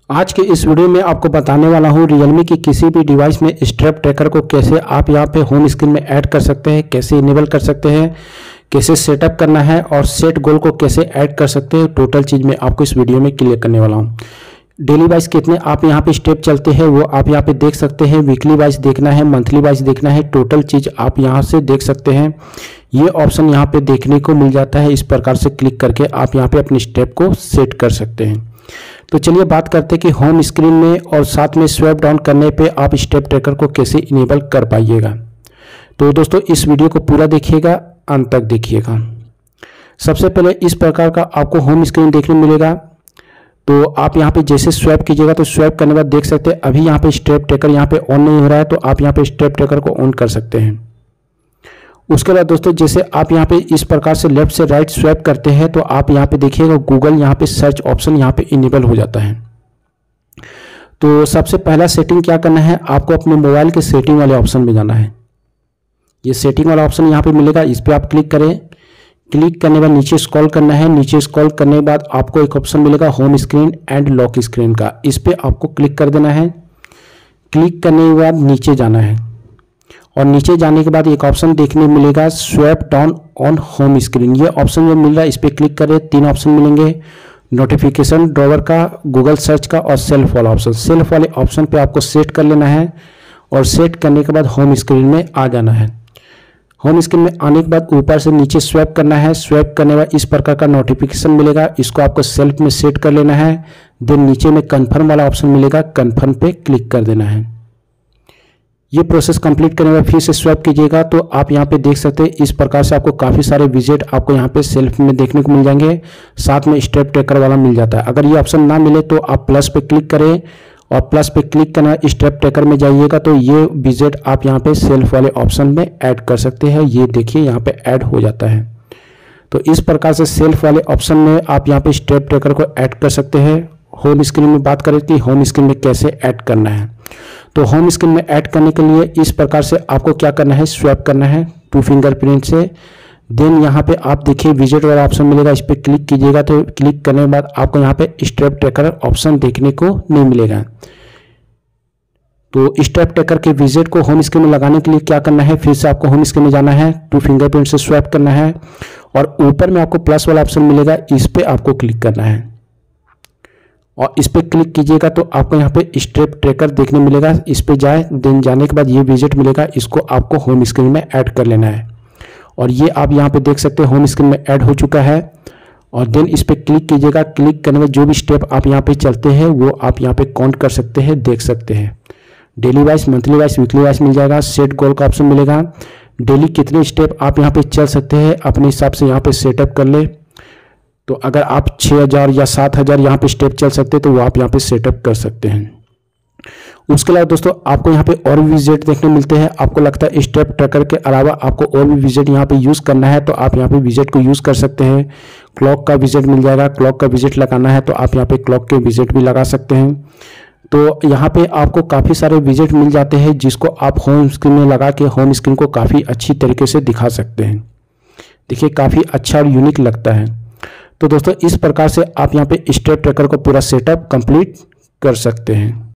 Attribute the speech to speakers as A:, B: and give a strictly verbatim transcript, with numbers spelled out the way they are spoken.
A: आज के इस वीडियो में आपको बताने वाला हूँ Realme की किसी भी डिवाइस में स्टेप ट्रैकर को कैसे आप यहाँ पे होम स्क्रीन में ऐड कर सकते हैं, कैसे इनेबल कर सकते हैं, कैसे सेटअप करना है और सेट गोल को कैसे ऐड कर सकते हैं। टोटल चीज़ मैं आपको इस वीडियो में क्लियर करने वाला हूँ। डेली वाइज कितने आप यहाँ पे स्टेप चलते हैं वो आप यहाँ पे देख सकते हैं। वीकली वाइज देखना है, मंथली वाइज देखना है, टोटल चीज़ आप यहाँ से देख सकते हैं। ये ऑप्शन यहाँ पे देखने को मिल जाता है। इस प्रकार से क्लिक करके आप यहाँ पे अपने स्टेप को सेट कर सकते हैं। तो चलिए बात करते हैं कि होम स्क्रीन में और साथ में स्वैप डाउन करने पे आप स्टेप ट्रैकर को कैसे इनेबल कर पाइएगा। तो दोस्तों इस वीडियो को पूरा देखिएगा, अंत तक देखिएगा। सबसे पहले इस प्रकार का आपको होम स्क्रीन देखने मिलेगा। तो आप यहाँ पे जैसे स्वैप कीजिएगा तो स्वैप करने के बाद देख सकते हैं अभी यहाँ पे स्टेप ट्रैकर यहाँ पे ऑन नहीं हो रहा है, तो आप यहाँ पे स्टेप ट्रैकर को ऑन कर सकते हैं। उसके बाद दोस्तों जैसे आप यहाँ पे इस प्रकार से लेफ्ट से राइट स्वैप करते हैं तो आप यहाँ पे देखिएगा गूगल यहाँ पे सर्च ऑप्शन यहाँ पे इनेबल हो जाता है। तो सबसे पहला सेटिंग क्या करना है, आपको अपने मोबाइल के सेटिंग वाले ऑप्शन में जाना है। ये सेटिंग वाला ऑप्शन यहाँ पे मिलेगा, इस पर आप क्लिक करें। क्लिक करने के बाद नीचे स्क्रॉल करना है। नीचे स्क्रॉल करने के बाद आपको एक ऑप्शन मिलेगा home screen and lock screen का, इस पर आपको क्लिक कर देना है। क्लिक करने के बाद नीचे जाना है और नीचे जाने के बाद एक ऑप्शन देखने मिलेगा swipe down on home screen. ये ऑप्शन जो मिल रहा है इस पर क्लिक करें। तीन ऑप्शन मिलेंगे, नोटिफिकेशन ड्रॉवर का, गूगल सर्च का और सेल्फ वाला ऑप्शन। सेल्फ वाले ऑप्शन पे आपको सेट कर लेना है और सेट करने के बाद होम स्क्रीन में आ जाना है। होम स्क्रीन में आने के बाद ऊपर से नीचे स्वैप करना है। स्वैप करने के बाद इस प्रकार का नोटिफिकेशन मिलेगा, इसको आपको सेल्फ में सेट कर लेना है। देन नीचे में कन्फर्म वाला ऑप्शन मिलेगा, कन्फर्म पे क्लिक कर देना है। ये प्रोसेस कंप्लीट करने के बाद फिर से स्वैप कीजिएगा तो आप यहाँ पे देख सकते हैं इस प्रकार से आपको काफ़ी सारे विजेट आपको यहाँ पे सेल्फ में देखने को मिल जाएंगे। साथ में स्टेप ट्रैकर वाला मिल जाता है। अगर ये ऑप्शन ना मिले तो आप प्लस पे क्लिक करें और प्लस पे क्लिक करना स्टेप ट्रैकर में जाइएगा तो ये विजेट आप यहाँ पे सेल्फ वाले ऑप्शन में ऐड कर सकते हैं। ये देखिए यहाँ पे ऐड हो जाता है। तो इस प्रकार से सेल्फ वाले ऑप्शन में आप यहाँ पे स्टेप ट्रैकर को ऐड कर सकते हैं। होम स्क्रीन में बात करें कि होम स्क्रीन में कैसे ऐड करना है, तो होम स्क्रीन में ऐड करने के लिए इस प्रकार से आपको क्या करना है, स्वैप करना है टू फिंगरप्रिंट से। देन यहाँ पे आप देखिए विजेट वाला ऑप्शन मिलेगा, इस पर क्लिक कीजिएगा तो क्लिक करने के बाद आपको यहाँ पे स्टेप ट्रैकर ऑप्शन देखने को नहीं मिलेगा। तो स्टेप ट्रैकर के विजेट को होम स्क्रीन में लगाने के लिए क्या करना है, फिर से आपको होम स्क्रीन में जाना है, टू फिंगरप्रिंट से स्वैप करना है और ऊपर में आपको प्लस वाला ऑप्शन मिलेगा, इस पर आपको क्लिक करना है और इस पर क्लिक कीजिएगा तो आपको यहाँ पे स्टेप ट्रैकर देखने मिलेगा। इस पे जाए, देन जाने के बाद ये विजेट मिलेगा, इसको आपको होम स्क्रीन में ऐड कर लेना है और ये आप यहाँ पे देख सकते हैं होम स्क्रीन में ऐड हो चुका है। और देन इस पर क्लिक कीजिएगा। क्लिक करने में जो भी स्टेप आप यहाँ पे चलते हैं वो आप यहाँ पे काउंट कर सकते हैं, देख सकते हैं। Daily wise, monthly wise, weekly wise मिल जाएगा। सेट गोल का ऑप्शन मिलेगा। डेली कितने स्टेप आप यहाँ पे चल सकते हैं अपने हिसाब से यहाँ पे सेटअप कर ले। तो अगर आप छः हज़ार या सात हज़ार यहाँ पे स्टेप चल सकते हैं तो वो आप यहाँ पे सेटअप कर सकते हैं। उसके अलावा दोस्तों आपको यहाँ पे और भी विजेट देखने मिलते हैं। आपको लगता है स्टेप ट्रैकर के अलावा आपको और भी विजेट यहाँ पे यूज़ करना है तो आप यहाँ पे विजेट को यूज़ कर सकते हैं। क्लॉक का विजेट मिल जाएगा, क्लॉक का विजेट लगाना है तो आप यहाँ पे क्लॉक के विजेट भी लगा सकते हैं। तो यहाँ पे आपको काफ़ी सारे विजेट मिल जाते हैं जिसको आप होम स्क्रीन में लगा के होम स्क्रीन को काफ़ी अच्छी तरीके से दिखा सकते हैं। देखिए काफ़ी अच्छा और यूनिक लगता है। तो दोस्तों इस प्रकार से आप यहाँ पे स्टेप ट्रैकर को पूरा सेटअप कंप्लीट कर सकते हैं।